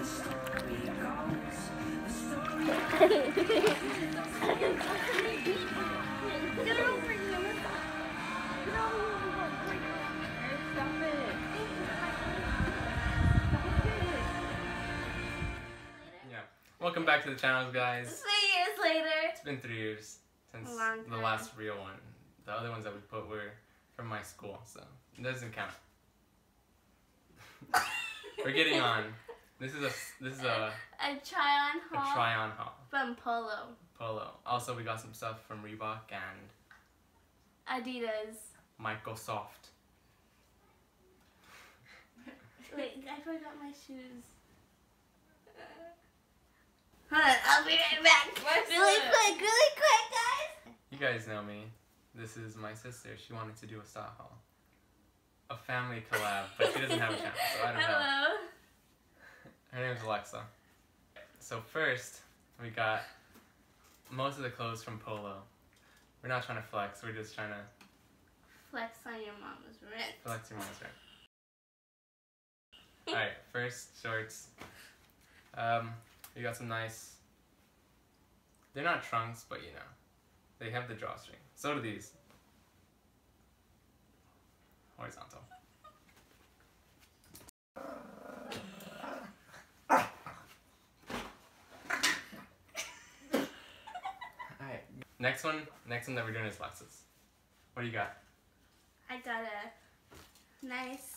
Yeah. Welcome back to the channel, guys. 3 years later. It's been 3 years since A long the time. last real one. The other ones that we put were from my school, so it doesn't count. We're getting on. This is a try-on haul try-on haul. from Polo. Polo. Also, we got some stuff from Reebok and Adidas. Microsoft. Wait, I forgot my shoes. Hold on, I'll be right back. Really quick, guys. You guys know me. This is my sister. She wanted to do a style haul. A family collab, but she doesn't have a channel, so I don't know. Hello. Her name is Alexa. So first, we got most of the clothes from Polo. We're not trying to flex, we're just trying to Flex on your mama's rent. flex your mom's rent. Alright, first, shorts. We got some nice, they're not trunks, but you know, they have the drawstring. So do these. Horizontal. Alright, next one that we're doing is Lexus. What do you got? I got a nice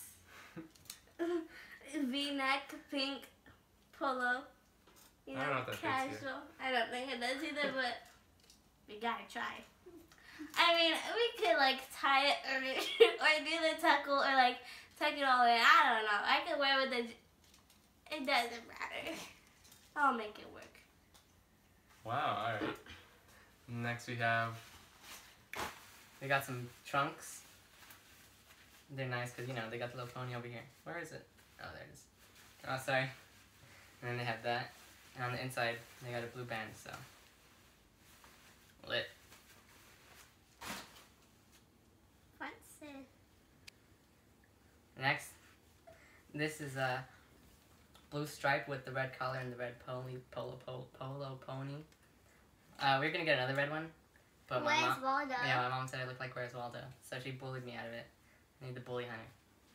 V-neck pink polo. You know, I don't know if that fits you. casual. I don't think it does either, but we gotta try. I mean, we could like tie it or or do the tuckle or like tuck it all in. I don't know. I could wear with the. It doesn't matter. I'll make it work. Wow, alright. Next we got some trunks. They're nice because, you know, they got the little pony over here. Where is it? Oh, there it is. Oh, sorry. And then they have that. And on the inside, they got a blue band, so. Lit. Fancy. Next, this is a blue stripe with the red collar and the red polo pony. We're gonna get another red one, but my Where's mom, Waldo? yeah, my mom said I look like Where's Waldo, so she bullied me out of it. I need the bully hunter.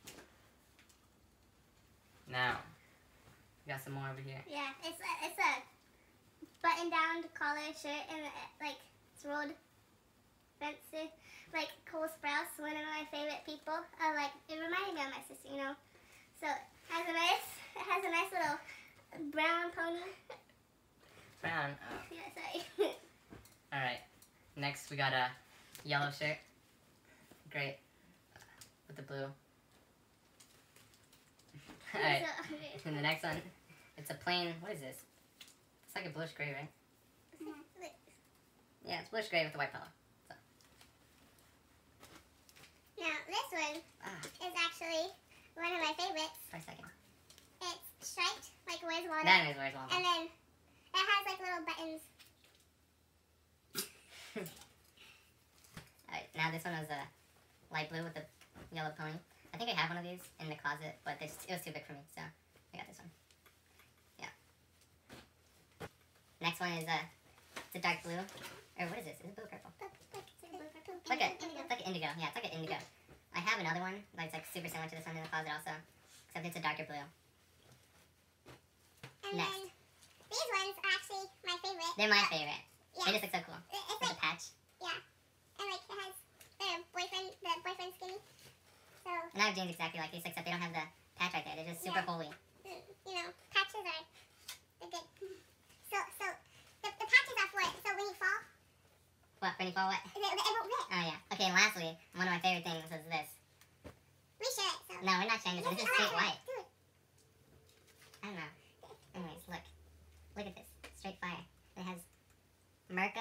Now, we got some more over here. Yeah, it's a button-down collar shirt and like it's rolled fancy, like Cole Sprouse, one of my favorite people. Like it reminded me of my sister, you know. So it has a nice little brown pony. Brown. Yeah, sorry. All right. Next, we got a yellow shirt. Great. With the blue. All right. And the next one, it's a plain. What is this? It's like a bluish gray, right? Yeah, it's bluish gray with the white collar. So. Now this one is actually one of my favorites. For a second. It's striped like Where's Waldo, That is Where's Waldo. and then it has like little buttons. Alright, now this one was a light blue with the yellow pony. I think I have one of these in the closet, but it was too big for me, so I got this one. Yeah. Next one is it's a dark blue. Or what is this? Is it blue or purple? It's like an indigo. Yeah, it's like an indigo. I have another one that's like super similar to this one in the closet also, except it's a darker blue. And Next. then these ones are actually my favorite. They're my favorite. Yeah. They just look so cool. It's With like, the patch. yeah, and like it has the boyfriend skinny. So And I have jeans exactly like these, except they don't have the patch right there. They're just super Yeah. holy. you know, patches are they're good. So the patches are for it. So when you fall, What, when you fall what? it won't rip. Oh yeah. Okay, and lastly, one of my favorite things is this. We share it. So. No, we're not sharing this. This is straight white. Dude. I don't know. Anyways, look. Look at this. Straight fire. It has Merca.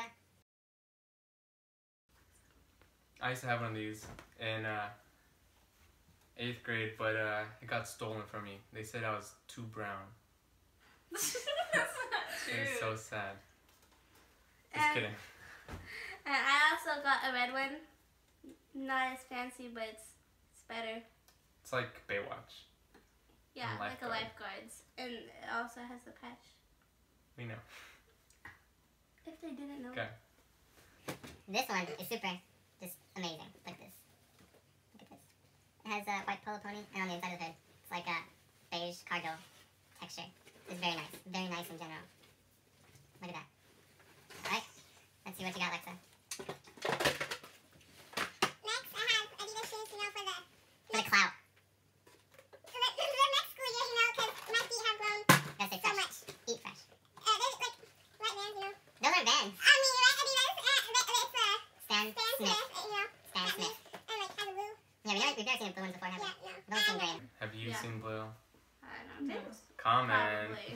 I used to have one of these in 8th grade, but it got stolen from me. They said I was too brown. That's not true. It was so sad. Just And- kidding. And I also got a red one. Not as fancy, but it's better. It's like Baywatch. Yeah, And like a lifeguard. lifeguard's. And it also has the patch. We know. If they didn't know. Okay. This one is super, just amazing. Look at this. Look at this. It has a white polo pony, and on the inside of the hood, it's like a beige cargo texture. It's very nice. Very nice in general. Look at that. Alright. Let's see what you got, Alexa. Next, I have Adidas shoes, you know, for the For the clout. next school year, you know, because my feet have grown Gotta stay so fresh. much. Eat fresh. There's like white Vans, you know. Those are Vans. I mean, right, Adidas, it's Stan Stan Smith. Smith, you know. Stan Smith. And like has a blue. Yeah, we've never seen blue ones before, have we? Yeah, no. We've only seen green. Have you Yeah. seen blue? I don't think so. Comment. Probably.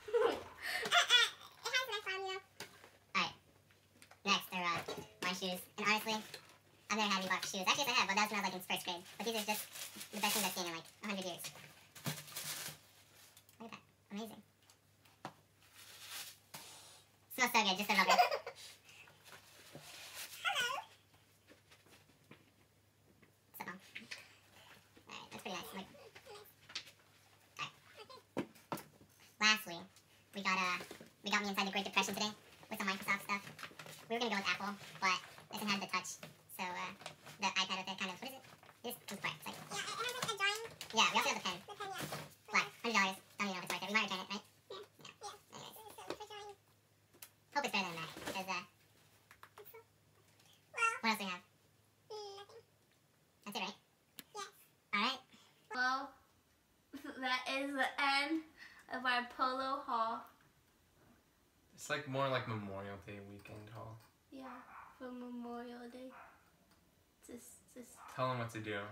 It has nice arm, you know. Next, they're my shoes. And honestly, I've never had Reebok shoes. Actually, yes, I have, but that was when I was like in first grade. But these are just the best things I've seen in like 100 years. Look at that. Amazing. Smells so good, just so lovely. Hello. So, alright, that's pretty nice. Like, lastly, we got me inside the Great Depression today with some Microsoft stuff. We were gonna go with Apple, but it doesn't have the touch. So the iPad with it kind of, what is it? It just comes apart. It's like, Yeah, it has like a drawing. yeah, we also have the pen. The pen, yeah. Black, $100. Don't even know if it's worth it. We might return it, right? Yeah. Anyways, For drawing. hope it's better than that. Because Well, what else do we have? nothing. That's it, right? Yes. All right. Well, that is the end of our polo haul. It's like more like Memorial Day weekend haul. Yeah, for Memorial Day. Just. Tell them what to do.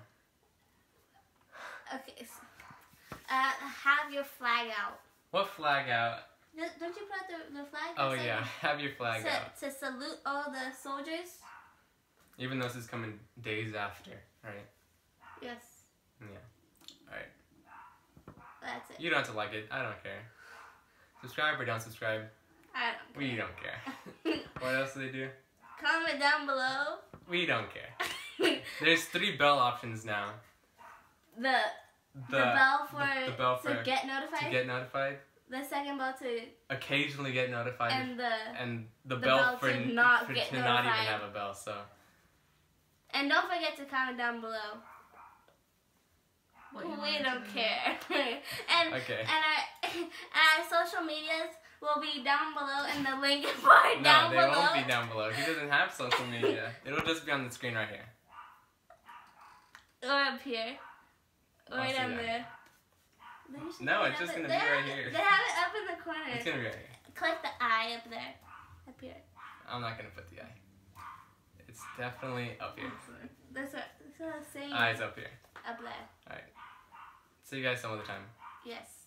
Okay. So, have your flag out. What flag out? Don't you put out the flag? Oh That's yeah, have your flag like, out. to salute all the soldiers. Even though this is coming days after, right? Yes, Yeah. Alright. that's it. You don't have to like it. I don't care. Subscribe or don't subscribe. I don't We don't care. What else do they do? Comment down below. We don't care. There's 3 bell options now. The bell for the bell for to get notified. to get notified, The second bell to occasionally get notified, and the the bell bell for to not for get to not even notified. have a bell. So and don't forget to comment down below. We don't care. and Okay. and our social medias will be down below in the link bar no, down they below. won't be down below. He doesn't have social media. It'll just be on the screen right here. Or up here. Or I'll right see down that. there. Then you should No, put it's it just up gonna there. be right here. They have it up in the corner. It's gonna be right here. Click the eye up there. Up here. I'm not gonna put the eye. It's definitely up here. That's what I'm saying. Eye's up here. Up there. Alright. See you guys some other time. Yes.